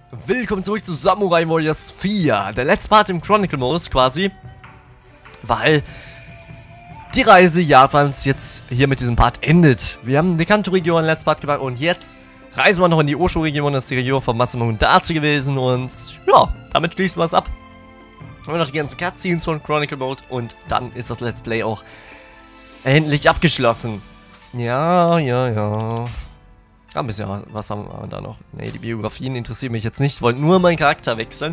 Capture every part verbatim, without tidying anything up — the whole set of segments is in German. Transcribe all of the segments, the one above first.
Willkommen zurück zu Samurai Warriors vier. Der letzte Part im Chronicle-Modus quasi. Weil die Reise Japans jetzt hier mit diesem Part endet. Wir haben die Kanto-Region letztes Part gemacht und jetzt reisen wir noch in die Osho-Region. Das ist die Region von Masamune Mundachi gewesen. Und ja, damit schließen wir es ab. Haben wir noch die ganzen Cutscenes von Chronicle Mode und dann ist das Let's Play auch endlich abgeschlossen. Ja, ja, ja. Ein bisschen, was haben wir da noch? Ne, die Biografien interessieren mich jetzt nicht. Ich wollte nur meinen Charakter wechseln.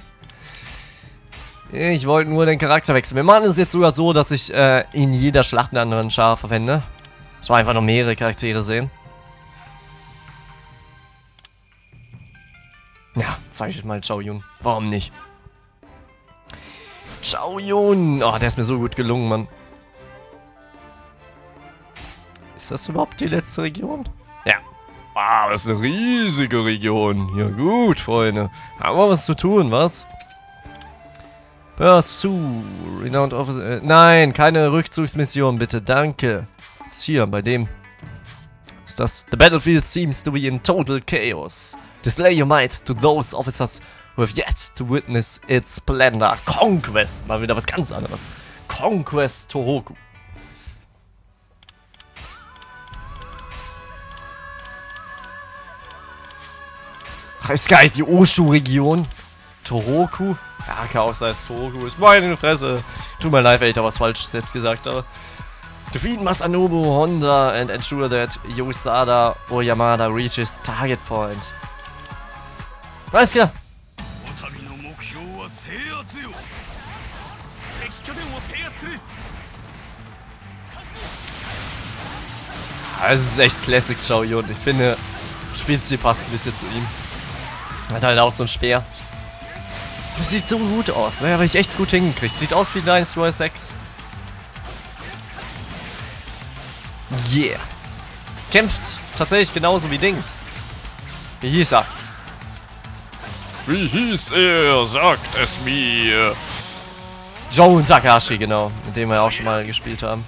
Ich wollte nur den Charakter wechseln. Wir machen es jetzt sogar so, dass ich äh, in jeder Schlacht einen anderen Char verwende. Dass wir einfach noch mehrere Charaktere sehen. Ja, zeige ich mal Chao Yun. Warum nicht? Chao Yun! Oh, der ist mir so gut gelungen, Mann. Ist das überhaupt die letzte Region? Ja. Wow, das ist eine riesige Region. Ja gut, Freunde. Haben wir was zu tun, was? Pursue. Renowned Officer. Äh, nein, keine Rückzugsmission, bitte. Danke. Was ist hier bei dem? Was ist das? The battlefield seems to be in total chaos. Display your might to those officers who have yet to witness its splendor. Conquest. Mal wieder was ganz anderes. Conquest Tohoku. Ach, ist gar nicht die Osho-Region. Tohoku? Ja, kann auch sein, Tohoku ist meine Fresse. Tut mir leid, wenn ich da was Falsches jetzt gesagt habe. Defeat Masanobu Honda and ensure that Yosada Oyamada reaches target point. Alles klar. Das ist echt Classic Chao Yun. Ich finde, Spielstil passt ein bisschen zu ihm. Hat halt auch so ein Speer. Das sieht so gut aus, ne? Habe ich echt gut hingekriegt. Sieht aus wie Dynasty Warriors sechs. Yeah. Kämpft tatsächlich genauso wie Dings. Wie hieß er? Wie hieß er? Sagt es mir. Joe Takahashi, genau. Mit dem wir auch schon mal gespielt haben.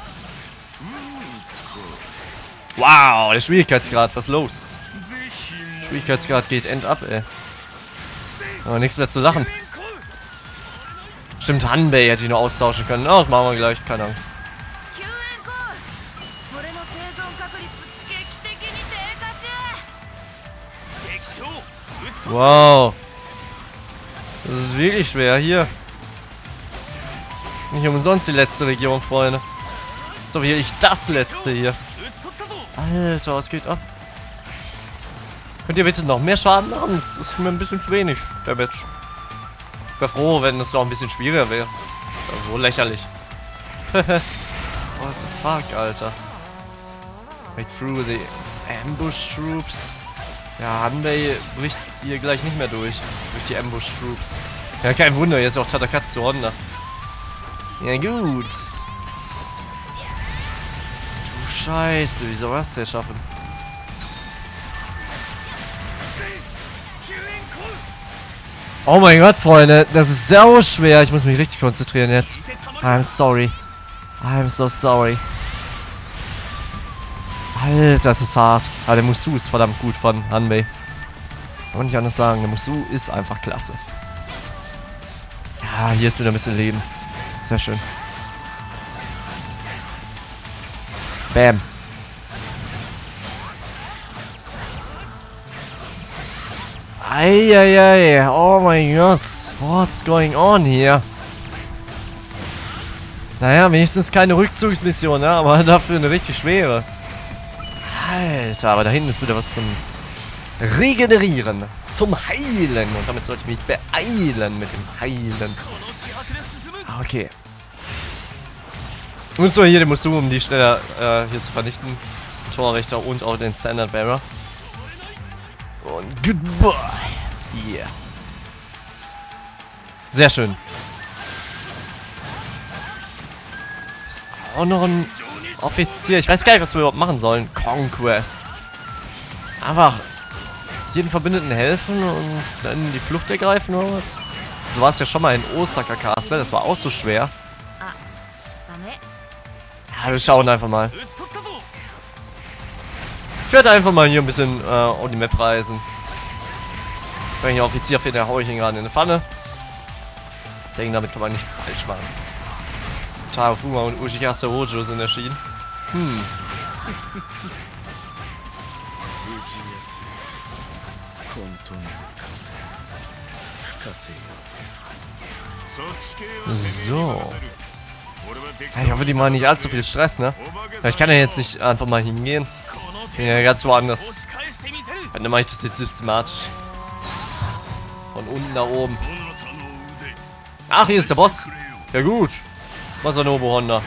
Wow, der Schwierigkeitsgrad, was ist los? Schwierigkeitsgrad geht end ab, ey. Aber nichts mehr zu lachen. Stimmt, Hanbei hätte ich nur austauschen können. Oh, das machen wir gleich, keine Angst. Wow. Das ist wirklich schwer, hier. Nicht umsonst die letzte Region, Freunde. Das ist doch wirklich das letzte hier. Alter, was geht ab? Könnt ihr bitte noch mehr Schaden machen? Das ist mir ein bisschen zu wenig, der Match. Ich wäre froh, wenn es noch ein bisschen schwieriger wäre. So lächerlich. What the fuck, Alter. Break through the ambush troops. Ja, Hanbei bricht hier gleich nicht mehr durch. Durch die ambush troops. Ja, kein Wunder, hier ist auch Tatakatsu Honda. Ja, gut. Du Scheiße, wie soll das denn schaffen? Oh mein Gott, Freunde, das ist sau schwer. Ich muss mich richtig konzentrieren jetzt. I'm sorry. I'm so sorry. Alter, das ist hart. Aber der Musou ist verdammt gut von Hanbei. Kann man nicht anders sagen. Der Musou ist einfach klasse. Ja, hier ist wieder ein bisschen Leben. Sehr schön. Bam. Eieiei, oh mein Gott, what's going on here? Naja, wenigstens keine Rückzugsmission, ne? Aber dafür eine richtig schwere. Alter, aber da hinten ist wieder was zum Regenerieren, zum Heilen. Und damit sollte ich mich beeilen mit dem Heilen. Okay. Müssen wir hier den Musou, um die schneller äh, hier zu vernichten. Torwächter und auch den Standard Bearer. Und goodbye. Yeah. Sehr schön. Ist auch noch ein Offizier. Ich weiß gar nicht, was wir überhaupt machen sollen. Conquest. Einfach jeden Verbündeten helfen und dann die Flucht ergreifen oder was? So war es ja schon mal in Osaka Castle. Das war auch so schwer. Ja, wir schauen einfach mal. Ich werde einfach mal hier ein bisschen äh, auf die Map reisen. Wenn ich Offizier finde, hau ich ihn gerade in eine Pfanne. Ich denke, damit kann man nichts falsch machen. Tarafuma und Uchihasu Hojo sind erschienen. Hm. So. Ja, ich hoffe, die machen nicht allzu viel Stress, ne? Ich kann ja jetzt nicht einfach mal hingehen. Ich bin ja ganz woanders. Dann mache ich das jetzt systematisch. Von unten nach oben. Ach, hier ist der Boss. Ja gut. Masanobu Honda.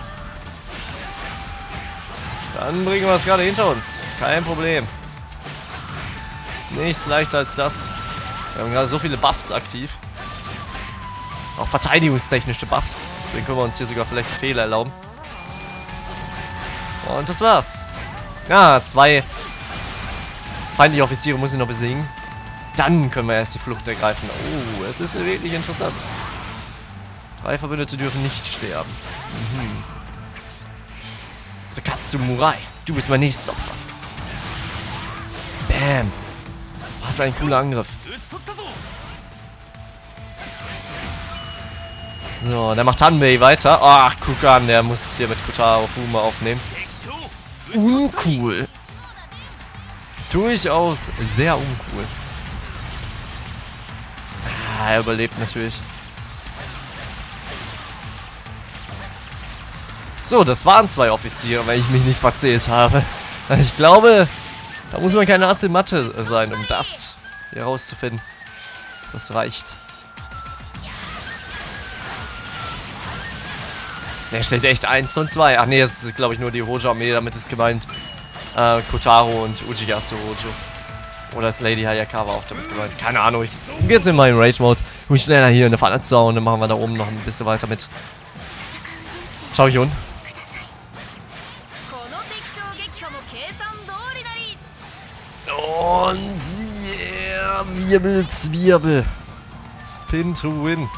Dann bringen wir es gerade hinter uns. Kein Problem. Nichts leichter als das. Wir haben gerade so viele Buffs aktiv. Auch verteidigungstechnische Buffs. Deswegen können wir uns hier sogar vielleicht einen Fehler erlauben. Und das war's. Ja, zwei feindliche Offiziere muss ich noch besiegen. Dann können wir erst die Flucht ergreifen. Oh, es ist wirklich interessant. Drei Verbündete dürfen nicht sterben. Mhm. Sakatsu Murai, du bist mein nächstes Opfer. Bam. Was ein cooler Angriff. So, der macht Hanbei weiter. Ach, guck an, der muss hier mit Tarafuma aufnehmen. Uncool. Durchaus sehr uncool. Ah, er überlebt natürlich. So, das waren zwei Offiziere, wenn ich mich nicht verzählt habe. Ich glaube, da muss man keine Ass in Mathe sein, um das hier rauszufinden. Das reicht. Der steht echt eins und zwei. Ach nee, das ist glaube ich nur die Hojo-Armee, damit ist gemeint äh, Kotaro und Uchihasu Hojo. Oder ist Lady Hayakawa auch damit gemeint? Keine Ahnung, ich gehe jetzt in meinen Rage-Mode. Muss schneller hier in der Pfanne zauen und dann machen wir da oben noch ein bisschen weiter mit. Schau ich unten. Und yeah, Wirbel, Zwirbel. Spin to win.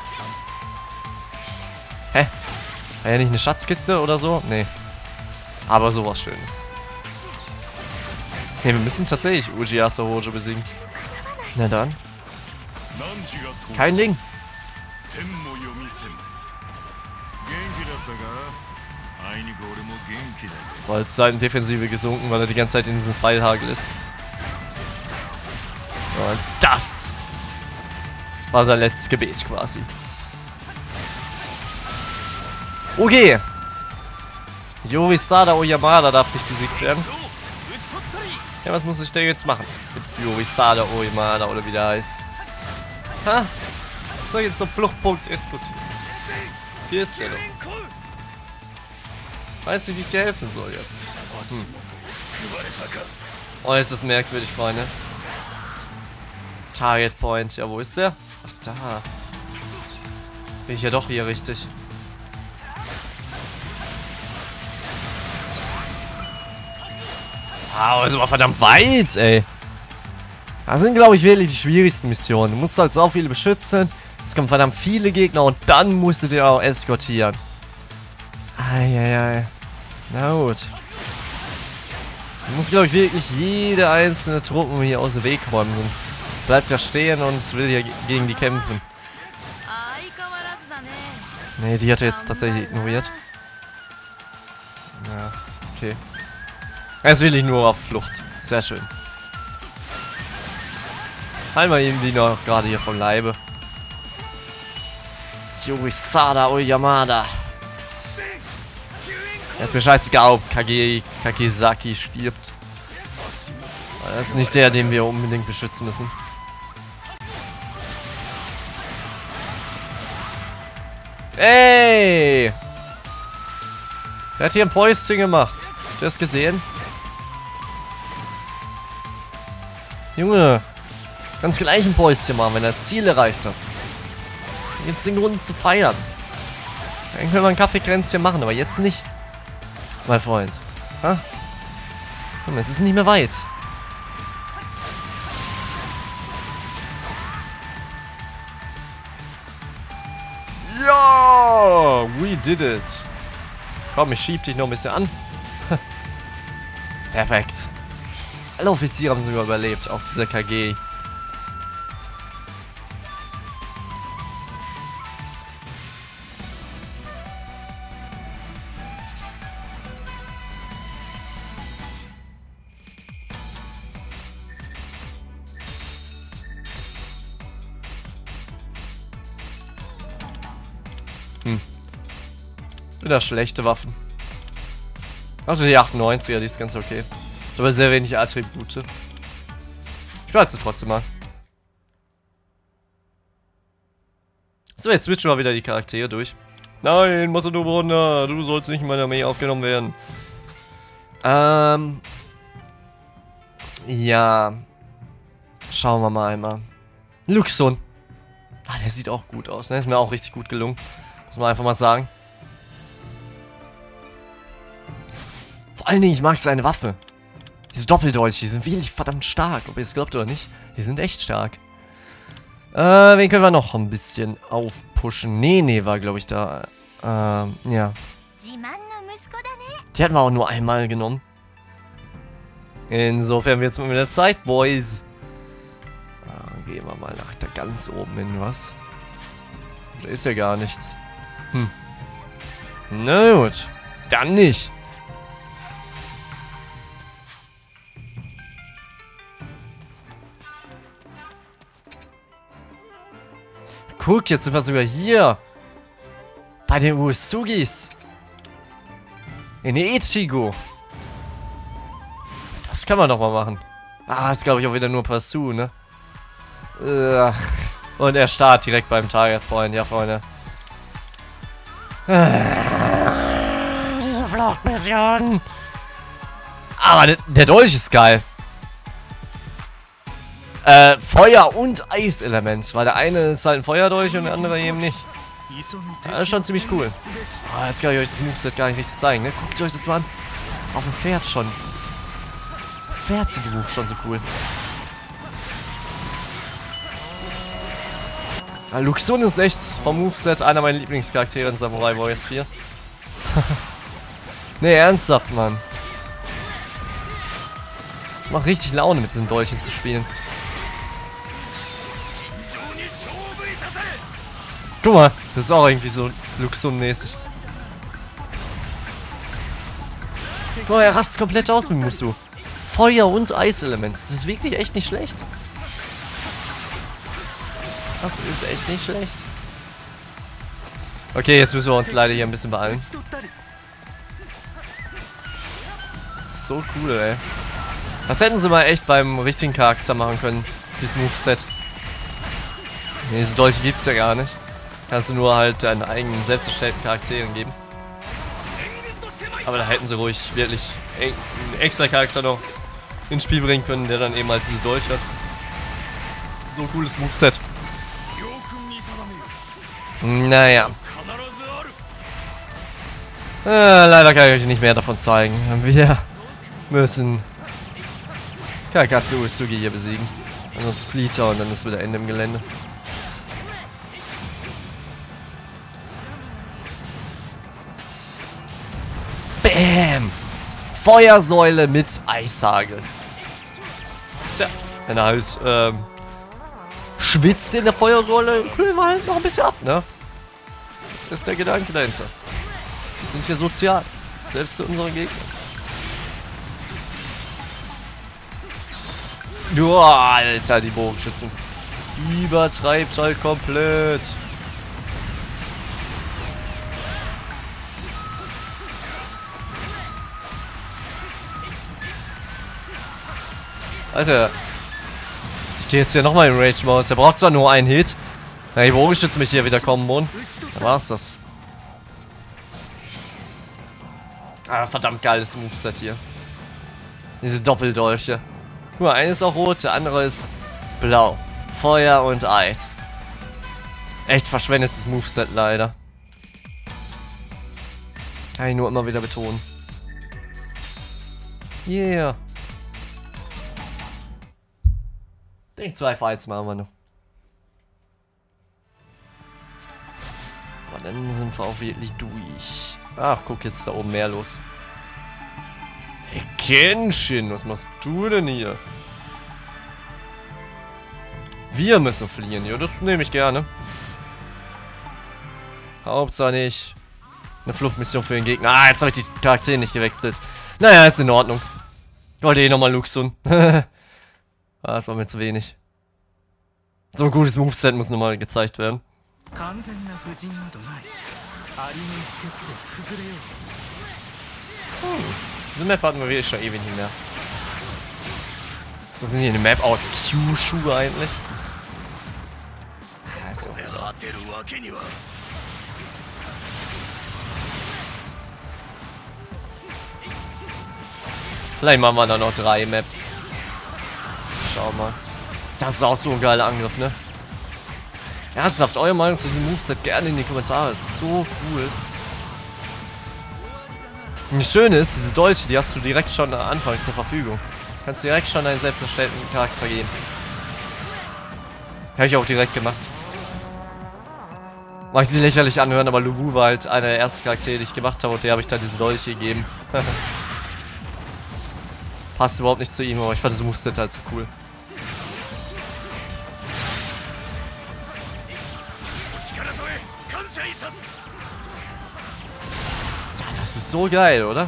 Hä? War ja nicht eine Schatzkiste oder so? Nee. Aber sowas Schönes. Ne, wir müssen tatsächlich Uchihasu Hojo besiegen. Na dann. Kein Ding. So, jetzt seine Defensive gesunken, weil er die ganze Zeit in diesem Pfeilhagel ist. Und das war sein letztes Gebet quasi. Okay. Yorisada Oyamada darf nicht besiegt werden. Ja, was muss ich denn jetzt machen? Mit Yorisada Oyamada oder wie der heißt. Ha? So, jetzt zum Fluchtpunkt diskutieren. Hier ist er doch. Weiß nicht, wie ich dir helfen soll jetzt. Hm. Oh, ist das merkwürdig, Freunde. Target Point. Ja, wo ist der? Ach, da. Bin ich ja doch hier richtig. Wow, ist aber verdammt weit, ey. Das sind, glaube ich, wirklich die schwierigsten Missionen. Du musst halt so viele beschützen. Es kommen verdammt viele Gegner und dann musst du dir auch eskortieren. Eieiei. Na gut. Du musst, glaube ich, wirklich jede einzelne Truppe hier aus dem Weg räumen, sonst bleibt er stehen und will hier gegen die kämpfen. Ne, die hat er jetzt tatsächlich ignoriert. Ja, okay. Er ist wirklich nur auf Flucht. Sehr schön. Halten wir ihm die noch gerade hier vom Leibe. Yorisada Oyamada. Er ist mir scheißegal, ob Kage, Kagesaki stirbt. Er ist nicht der, den wir unbedingt beschützen müssen. Ey! Der hat hier ein Päuschen gemacht. Habt ihr das gesehen? Junge, ganz gleich ein Päuschen machen, wenn er das Ziel erreicht hast. Jetzt den Grund zu feiern. Dann können wir ein Kaffeekränzchen machen, aber jetzt nicht. Mein Freund. Ha? Es ist nicht mehr weit. Ja, we did it. Komm, ich schieb dich noch ein bisschen an. Perfekt. Alle Offiziere haben sogar überlebt, auch dieser K G. Hm. Wieder schlechte Waffen. Also die achtundneunziger, die ist ganz okay. Aber sehr wenig Attribute. Ich behalte es trotzdem mal. So, jetzt switchen wir wieder die Charaktere durch. Nein, Masanobu Honda, du sollst nicht in meiner Armee aufgenommen werden. Ähm. Ja. Schauen wir mal einmal. Luxon. Ah, der sieht auch gut aus, ne? Ist mir auch richtig gut gelungen. Muss man einfach mal sagen. Vor allen Dingen, ich mag seine Waffe. Diese Doppeldolche, die sind wirklich verdammt stark. Ob ihr es glaubt oder nicht. Die sind echt stark. Äh, wen können wir noch ein bisschen aufpushen? Nene war, glaube ich, da. Ähm, ja. Die hatten wir auch nur einmal genommen. Insofern wird's mit der Zeit, Boys. Ah, gehen wir mal nach da ganz oben hin, was? Da ist ja gar nichts. Hm. Na gut. Dann nicht. Guck, jetzt sind wir sogar hier. Bei den Usugis. In Ichigo. Das kann man doch mal machen. Ah, ist glaube ich auch wieder nur Pasu, ne? Ach. Und er startet direkt beim Target, Freunde. Ja, Freunde. Ah, diese Fluchtmission. Aber der, der Dolch ist geil. Äh, Feuer- und Eiselement. Weil der eine ist halt ein Feuerdolch und der andere eben nicht. Das ist schon ziemlich cool. Oh, jetzt kann ich euch das Moveset gar nicht richtig zeigen, ne? Guckt euch das mal an. Auf dem Pferd schon. Pferd sind die Moves schon so cool. Ja, Luxon ist echt vom Moveset einer meiner Lieblingscharaktere in Samurai Warriors vier. Ne, ernsthaft, Mann. Macht richtig Laune, mit diesen Dolchen zu spielen. Guck mal, das ist auch irgendwie so Luxon-mäßig. Guck mal, er rastet komplett aus mit Musu. Feuer- und Eiselement. Das ist wirklich echt nicht schlecht. Das ist echt nicht schlecht. Okay, jetzt müssen wir uns leider hier ein bisschen beeilen. Das ist so cool, ey. Das hätten sie mal echt beim richtigen Charakter machen können. Dieses Moveset. Nee, diese Dolche gibt's ja gar nicht. Kannst du nur halt deinen eigenen selbst erstellten Charakteren geben. Aber da hätten sie ruhig wirklich einen extra Charakter noch ins Spiel bringen können, der dann eben halt diese Dolch hat. So cooles Moveset. Naja. Äh, leider kann ich euch nicht mehr davon zeigen. Wir müssen Kakatsu Usugi hier besiegen. Ansonsten flieht er und dann ist wieder Ende im Gelände. Bäm! Feuersäule mit Eishagel. Tja, wenn er halt ähm, schwitzt in der Feuersäule, kühlen wir halt noch ein bisschen ab, ne? Das ist der Gedanke dahinter. Wir sind hier sozial. Selbst zu unseren Gegnern. Boah, Alter, die Bogenschützen. Übertreibt halt komplett. Alter. Ich gehe jetzt hier nochmal in Rage Mode. Der braucht zwar nur einen Hit. Na, die Bogenschützen mich hier wieder kommen, Mon. Da war's das. Ah, verdammt geiles Moveset hier. Diese Doppeldolche. Guck mal, eine ist auch rot, der andere ist blau. Feuer und Eis. Echt verschwendetes Moveset leider. Kann ich nur immer wieder betonen. Yeah. Ich denke, zwei Fights machen wir noch. Aber dann sind wir auch wirklich durch. Ach, guck, jetzt da oben mehr los. Hey, Kenshin, was machst du denn hier? Wir müssen fliehen, ja, das nehme ich gerne. Hauptsache nicht eine Fluchtmission für den Gegner. Ah, jetzt habe ich die Charaktere nicht gewechselt. Naja, ist in Ordnung. Ich wollte eh nochmal Luxon. Ah, das war mir zu wenig. So ein gutes Moveset muss nochmal gezeigt werden. Hm. Diese Map hatten wir wirklich schon ewig nicht mehr. Was ist denn hier eine Map aus Kyushu eigentlich? Ja, ist ja auch egal. Vielleicht machen wir da noch drei Maps. Schau mal. Das ist auch so ein geiler Angriff, ne? Ernsthaft, eure Meinung zu diesem Moveset gerne in die Kommentare. Das ist so cool. Und das Schöne ist, diese Dolche, die hast du direkt schon am Anfang zur Verfügung. Du kannst direkt schon einen selbst erstellten Charakter geben. Habe ich auch direkt gemacht. Mag ich sie lächerlich anhören, aber Lubu war halt einer der ersten Charaktere, die ich gemacht habe und der habe ich dann diese Dolche gegeben. Passt überhaupt nicht zu ihm, aber ich fand das Moveset halt so cool. Das ist so geil, oder?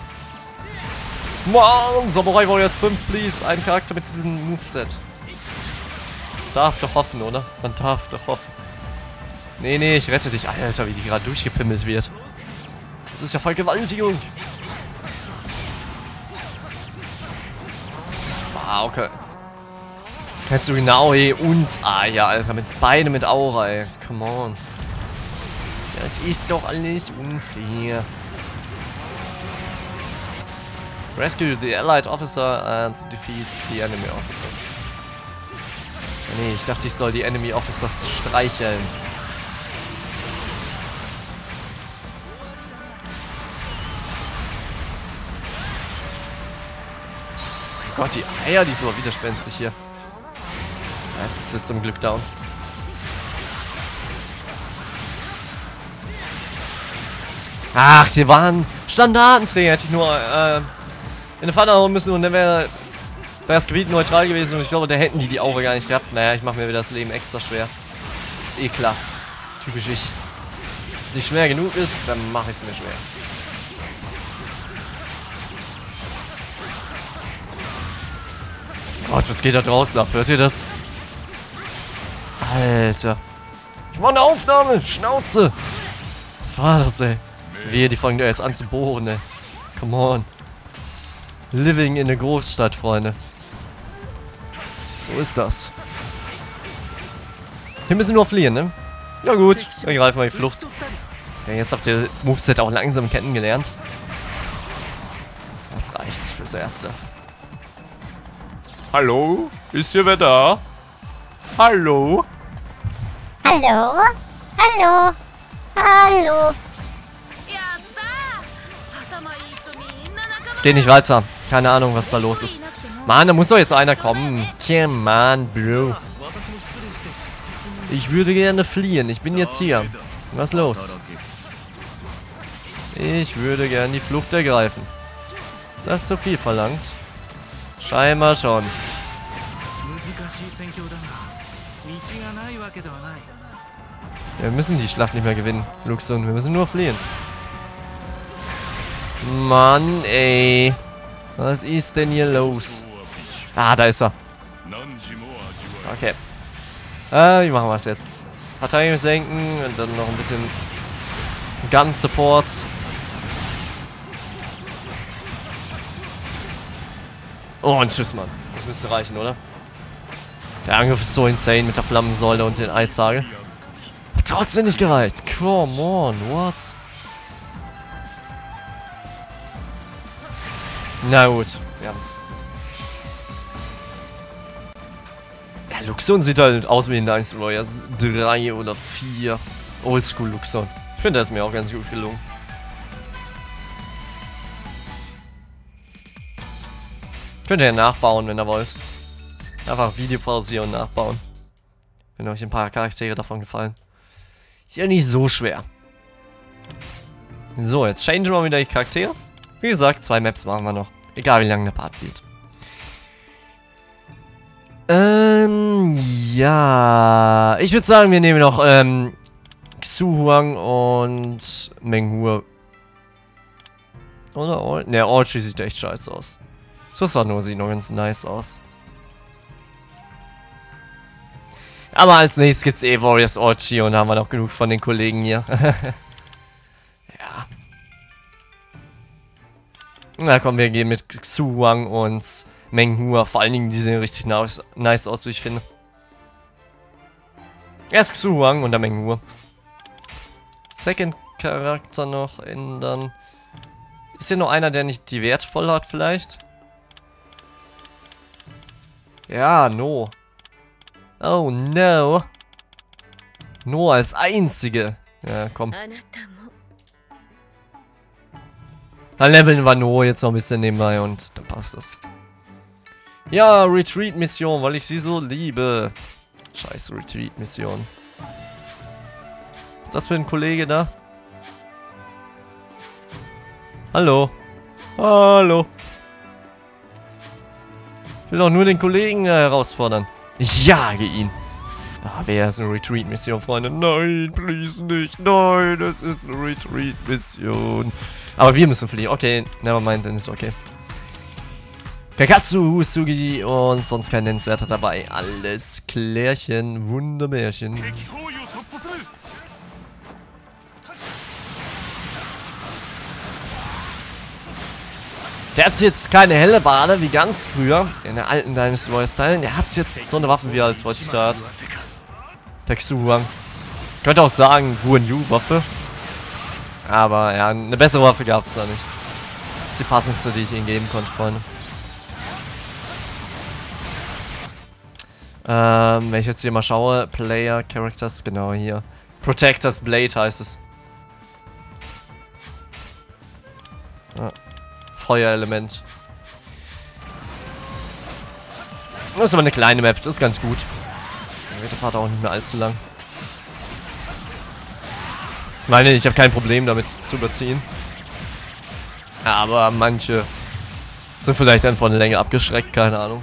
Mann, Samurai Warriors fünf, please. Ein Charakter mit diesem Moveset. Darf doch hoffen, oder? Man darf doch hoffen. Nee, nee, ich rette dich. Alter, wie die gerade durchgepimmelt wird. Das ist ja Vergewaltigung. Wow, okay. Kennst du genau, ey, uns, ah ja, Alter, mit beide mit Aura, ey. Come on. Das ist doch alles unfair. Rescue the Allied Officer and defeat the enemy officers. Nee, ich dachte, ich soll die Enemy Officers streicheln. Mein Gott, die Eier, die sind aber widerspenstig hier. Jetzt ist sie zum Glück down. Ach, hier waren Standardenträger, hätte ich nur äh, in eine Pfanne hauen müssen und dann wäre das Gebiet neutral gewesen und ich glaube, da hätten die die Aura gar nicht gehabt. Naja, ich mache mir wieder das Leben extra schwer. Ist eh klar. Typisch ich. Wenn es nicht schwer genug ist, dann mache ich es mir schwer. Gott, was geht da draußen ab? Hört ihr das? Alter. Ich mache eine Aufnahme! Schnauze! Was war das, ey? Wehe, die fangen da jetzt an zu bohren, ey. Come on. Living in der Großstadt, Freunde. So ist das. Hier müssen wir nur fliehen, ne? Ja gut, dann greifen wir die Flucht. Ja, jetzt habt ihr das Moveset auch langsam kennengelernt. Das reicht fürs Erste. Hallo? Ist hier wer da? Hallo? Hallo? Hallo? Hallo? Es geht nicht weiter. Keine Ahnung, was da los ist. Mann, da muss doch jetzt einer kommen. Come on, Bro. Ich würde gerne fliehen. Ich bin jetzt hier. Was ist los? Ich würde gerne die Flucht ergreifen. Ist das zu viel verlangt? Scheinbar schon. Wir müssen die Schlacht nicht mehr gewinnen, Luxon. Wir müssen nur fliehen. Mann, ey. Was ist denn hier los? Ah, da ist er. Okay. Äh, wie machen wir es jetzt? Verteidigung senken und dann noch ein bisschen Gun Support. Oh, und tschüss, Mann. Das müsste reichen, oder? Der Angriff ist so insane mit der Flammensäule und den Eissagel. Hat trotzdem nicht gereicht. Come on, what? Na gut, wir haben's. Ja, Luxon sieht halt aus wie ein Dynasty Warriors drei oder vier. Oldschool Luxon. Ich finde, das ist mir auch ganz gut gelungen. Könnt ihr ja nachbauen, wenn ihr wollt. Einfach Video pausieren und nachbauen. Wenn euch ein paar Charaktere davon gefallen. Ist ja nicht so schwer. So, jetzt changen wir mal wieder die Charaktere. Wie gesagt, zwei Maps machen wir noch. Egal wie lange der Part geht. Ähm, ja. Ich würde sagen, wir nehmen noch, ähm, Xuhuang und Menghua. Oder All? Ne, Orchi sieht echt scheiße aus. Susanoo sieht noch ganz nice aus. Aber als nächstes gibt's eh Warriors Orchi und da haben wir noch genug von den Kollegen hier. Na komm, wir gehen mit Xu Huang und Meng Huo. Vor allen Dingen, die sehen richtig nice, nice aus, wie ich finde. Erst Xu Huang und dann Meng Huo. Second Charakter noch ändern. Ist hier noch einer, der nicht die wertvoll hat, vielleicht? Ja, No. Oh no. No als einzige. Ja, komm. Dann leveln wir No jetzt noch ein bisschen nebenbei und dann passt das. Ja, Retreat-Mission, weil ich sie so liebe. Scheiße, Retreat-Mission. Was ist das für ein Kollege da? Hallo. Hallo. Ich will doch nur den Kollegen äh, herausfordern. Ich jage ihn. Ah, wer ist eine Retreat-Mission, Freunde? Nein, please nicht. Nein, das ist eine Retreat-Mission. Aber wir müssen fliehen. Okay, nevermind, dann ist okay. Kakatsu, Sugi und sonst kein Nennenswerter dabei. Alles Klärchen, Wundermärchen. Der ist jetzt keine helle Bade wie ganz früher in der alten Dynasty Warriors Style. Der hat jetzt so eine Waffe wie halt heutzutage hat. Der Xu Huang. Könnte auch sagen, Guan Yu Waffe. Aber ja, eine bessere Waffe gab es da nicht. Das ist die passendste, die ich ihnen geben konnte, Freunde. Ähm, wenn ich jetzt hier mal schaue, Player, Characters, genau hier. Protectors Blade heißt es. Ja. Feuerelement. Das ist aber eine kleine Map, das ist ganz gut. Der Part auch nicht mehr allzu lang. Ich meine, ich habe kein Problem damit zu überziehen. Aber manche sind vielleicht dann von der Länge abgeschreckt, keine Ahnung.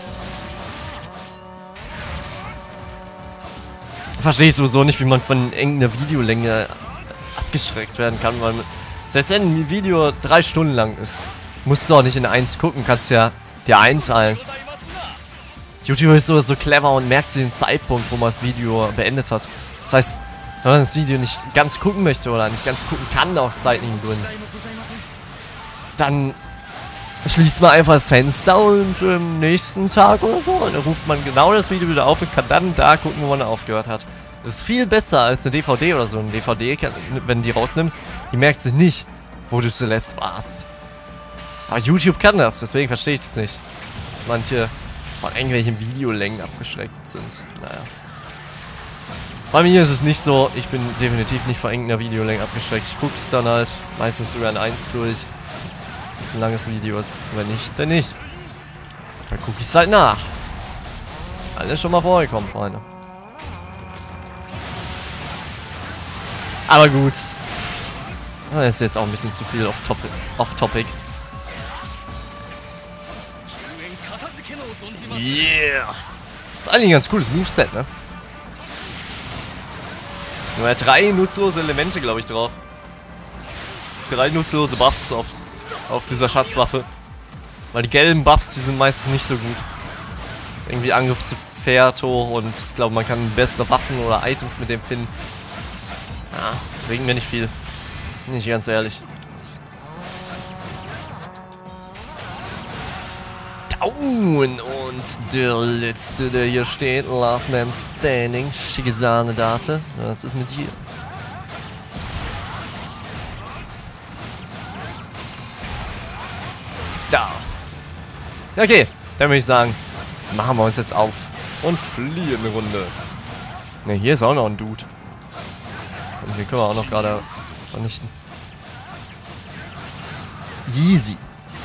Verstehe ich sowieso nicht, wie man von irgendeiner Videolänge abgeschreckt werden kann, weil selbst wenn ein Video drei Stunden lang ist, musst du auch nicht in eins gucken, kannst ja dir einteilen. YouTube ist sowieso clever und merkt sich den Zeitpunkt, wo man das Video beendet hat. Das heißt, wenn man das Video nicht ganz gucken möchte oder nicht ganz gucken kann aus zeitlichen Gründen, dann schließt man einfach das Fenster und am nächsten Tag oder so, und dann ruft man genau das Video wieder auf und kann dann da gucken, wo man aufgehört hat. Das ist viel besser als eine D V D oder so. Eine D V D, wenn du die rausnimmst, die merkt sich nicht, wo du zuletzt warst. Aber YouTube kann das, deswegen verstehe ich das nicht. Dass manche von irgendwelchen Videolängen abgeschreckt sind. Naja. Bei mir ist es nicht so, ich bin definitiv nicht von irgendeiner Videolänge abgeschreckt. Ich gucke es dann halt meistens sogar in eins durch. Wenn es ein langes Video ist. Wenn nicht, dann nicht. Dann gucke ich es halt nach. Alles schon mal vorgekommen, Freunde. Aber gut. Das ist jetzt auch ein bisschen zu viel off-topic. Off-topic. Yeah! Das ist eigentlich ein ganz cooles Moveset, ne? Nur er hat drei nutzlose Elemente, glaube ich, drauf. Drei nutzlose Buffs auf, auf dieser Schatzwaffe. Weil die gelben Buffs, die sind meistens nicht so gut. Irgendwie Angriff zu Pferd hoch und ich glaube, man kann bessere Waffen oder Items mit dem finden. Ja, bringt mir nicht viel. Nicht ganz ehrlich. Down! Und der letzte, der hier steht, Last Man Standing, Shigesane Date. Was ist mit dir? Da! Okay, dann würde ich sagen, machen wir uns jetzt auf und fliehen eine Runde. Ne, hier ist auch noch ein Dude. Und hier können wir auch noch gerade vernichten. Easy.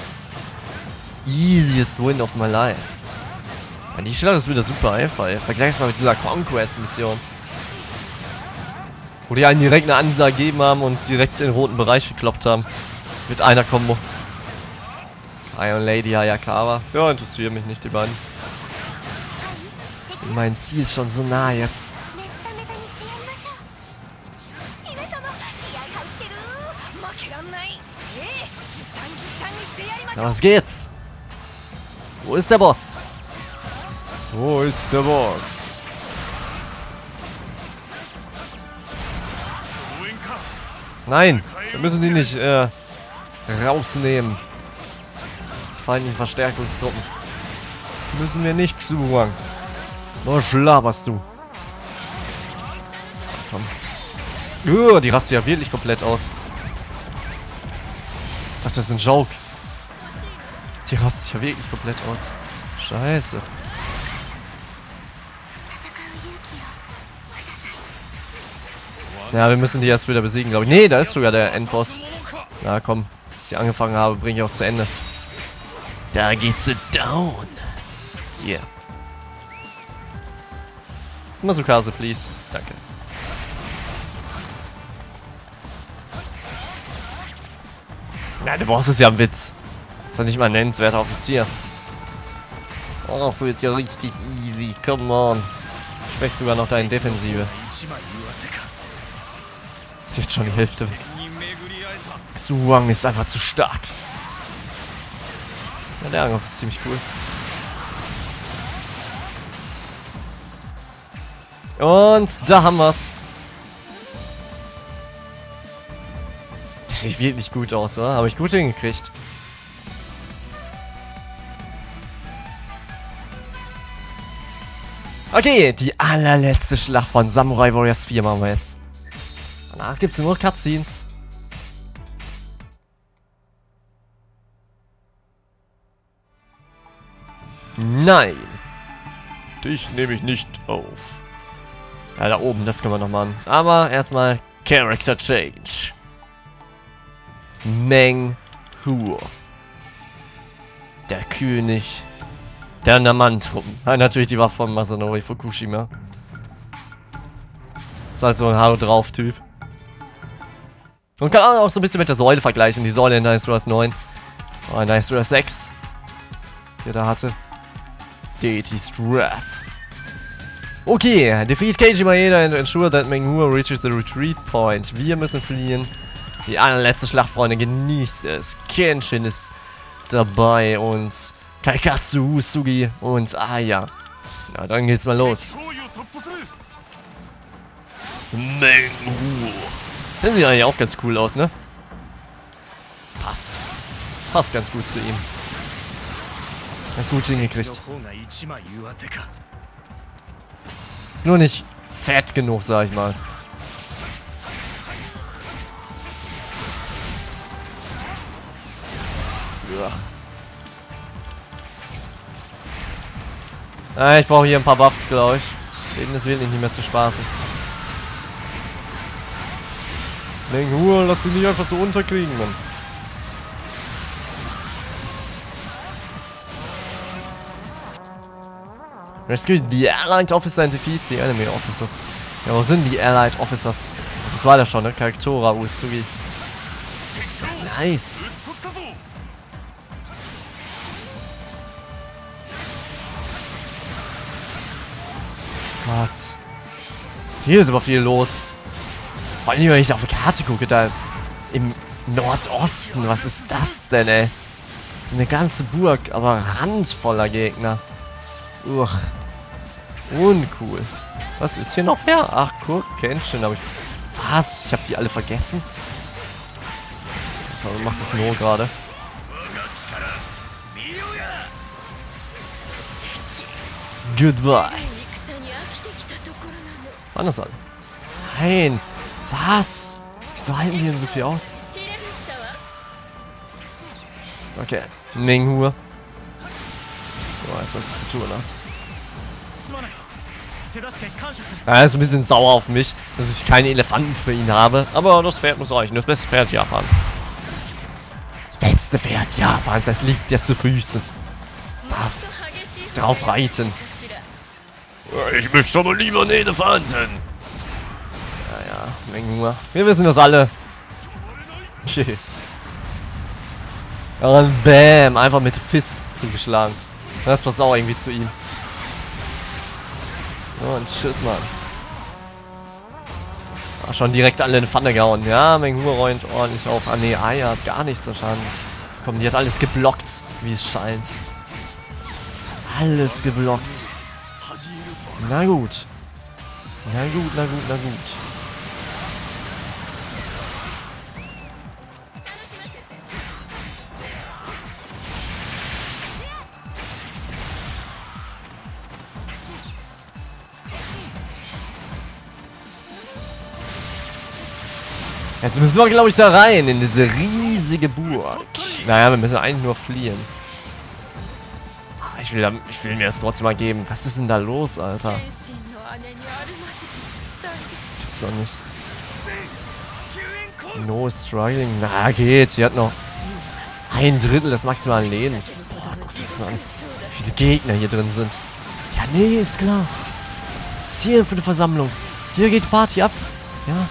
Easiest win of my life. Ja, die Schlacht ist wieder super einfach. Vergleich's mal mit dieser Conquest-Mission. Wo die einen direkt eine Ansage gegeben haben und direkt in den roten Bereich gekloppt haben. Mit einer Combo. Iron Lady Hayakawa. Ja, interessiert mich nicht, die beiden. Mein Ziel ist schon so nah jetzt. Na, was geht's? Wo ist der Boss? Wo ist der Boss? Nein, wir müssen die nicht äh, rausnehmen. feindlichen Verstärkungstruppen. Müssen wir nicht, Xuan. Was laberst du? Komm. Uh, die rastet ja wirklich komplett aus. Ich dachte, das ist ein Joke. Die rastet ja wirklich komplett aus. Scheiße. Ja, wir müssen die erst wieder besiegen, glaube ich. Nee, da ist sogar der Endboss. Na komm, bis ich angefangen habe, bringe ich auch zu Ende. Da geht's sie down. Yeah. Masukase, please. Danke. Na, der Boss ist ja ein Witz. Ist ja nicht mal ein nennenswerter Offizier. Oh, das wird ja richtig easy. Come on. Schwächst sogar noch deine Defensive. Ist jetzt schon die Hälfte weg. Xuan ist einfach zu stark. Ja, der Angriff ist ziemlich cool. Und da haben wir's. Das sieht wirklich gut aus, oder? Habe ich gut hingekriegt. Okay, die allerletzte Schlacht von Samurai Warriors vier machen wir jetzt. Danach gibt es nur Cutscenes. Nein. Dich nehme ich nicht auf. Ja, da oben, das können wir noch machen. Aber erstmal Character Change. Meng Huo. Der König der Naman-Truppen. Ja, natürlich die Waffe von Masanori Fukushima. Ist halt so ein Hau drauf Typ. Und kann auch so ein bisschen mit der Säule vergleichen. Die Säule in Nice Rush neun. Oh, Nice Rush sechs. Die er da hatte. Deity's Wrath. Okay, defeat Keiji Maeda and ensure that Meng Huo reaches the retreat point. Wir müssen fliehen. Die allerletzte Schlacht, Freunde, genießt es. Kenshin ist dabei und Kaikatsu, Usugi und Aya. Na, dann geht's mal los. Meng Huo. Das sieht eigentlich auch ganz cool aus, ne? Passt. Passt ganz gut zu ihm. Hat gut hingekriegt. Ist nur nicht fett genug, sag ich mal. Ja. Ah, ich brauche hier ein paar Buffs, glaube ich. Denen ist wirklich nicht mehr zu spaßen. Meng Huo, lass die nicht einfach so unterkriegen, Mann. Rescue the Allied Officer and defeat the enemy officers. Ja, wo sind die Allied Officers? Das war der schon, ne? Karaktora, Uesugi. Nice. Gott. Hier ist aber viel los. Vor allem, wenn ich auf die Karte gucke, da im Nordosten. Was ist das denn, ey? Das ist eine ganze Burg, aber randvoller Gegner. Uch. Uncool. Was ist hier noch her? Ach, guck, Kenshin, aber ich... Was? Ich habe die alle vergessen? Warum macht das nur gerade? Goodbye. Wann das an? Nein. Was? Wieso halten die denn so viel aus? Okay. Meng Huo. Du weißt, was es zu tun hast. Er ist ein bisschen sauer auf mich, dass ich keine Elefanten für ihn habe. Aber das Pferd muss reichen. Das beste Pferd Japans. Das beste Pferd Japans. Es liegt dir zu Füßen. Darfst drauf reiten. Ich möchte aber lieber einen Elefanten. Ja, ja. Meng Huo. Wir wissen das alle. Okay. Und bam. Einfach mit Fist zugeschlagen. Das passt auch irgendwie zu ihm. Und tschüss, Mann. Ah, schon direkt alle in die Pfanne gehauen. Ja, Meng Huo räumt ordentlich auf. Ah, ne, Aya hat gar nichts wahrscheinlich. Komm, die hat alles geblockt, wie es scheint. Alles geblockt. Na gut. Na gut, na gut, na gut. Jetzt müssen wir, glaube ich, da rein, in diese riesige Burg. Naja, wir müssen eigentlich nur fliehen. Ich will, ich will mir das trotzdem mal geben. Was ist denn da los, Alter? Gibt's doch nicht. No struggling. Na, geht. Sie hat noch ein Drittel des maximalen Lebens. Boah, guck das mal an. Wie viele Gegner hier drin sind. Ja, nee, ist klar. Was ist hier für eine Versammlung? Hier geht die Party ab. Ja.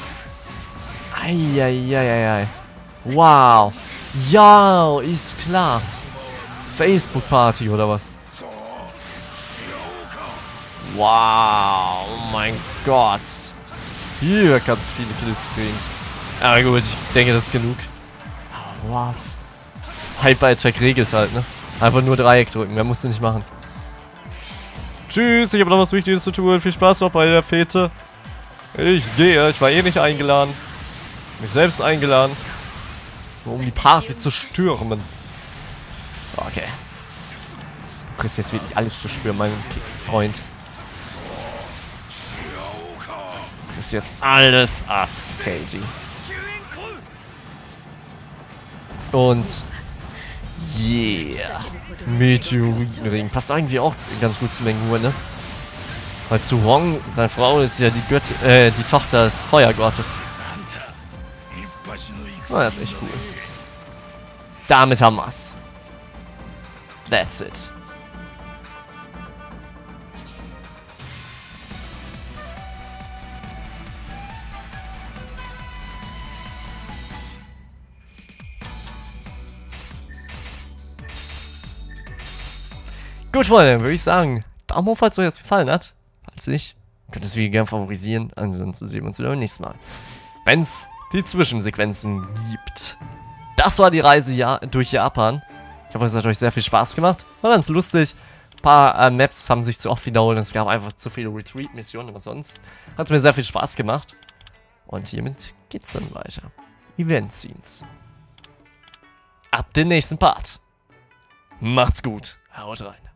Eieieiei. Wow. Ja, ist klar. Facebook-Party oder was? Wow. Oh mein Gott. Hier ganz viele Kills kriegen. Aber gut, ich denke, das ist genug. What? Hyper-Attack regelt halt, ne? Einfach nur Dreieck drücken, mehr musst du nicht machen. Tschüss, ich habe noch was Wichtiges zu tun. Viel Spaß noch bei der Fete. Ich gehe, ich war eh nicht eingeladen. Mich selbst eingeladen. Nur um die Party zu stürmen. Okay. Du kriegst jetzt wirklich alles zu spüren, mein Freund. Du kriegst jetzt alles ab, K G. Und yeah. Meteoritenring. Passt irgendwie auch ganz gut zu Mengur, ne? Weil Su Hong, seine Frau, ist ja die Göttin, äh, die Tochter des Feuergottes. Oh, das ist echt cool. Damit haben wir's. That's it. Gut, Freunde, würde ich sagen, Daumen hoch, falls es euch jetzt gefallen hat. Falls nicht, könnt ihr das Video gerne favorisieren. Ansonsten sehen wir uns wieder beim nächsten Mal. Wenn es die Zwischensequenzen gibt. Das war die Reise ja durch Japan. Ich hoffe, es hat euch sehr viel Spaß gemacht. War ganz lustig. Ein paar äh, Maps haben sich zu oft wiederholt. Es gab einfach zu viele Retreat-Missionen, aber sonst hat es mir sehr viel Spaß gemacht. Und hiermit geht's dann weiter. Event-Scenes. Ab den nächsten Part. Macht's gut. Haut rein.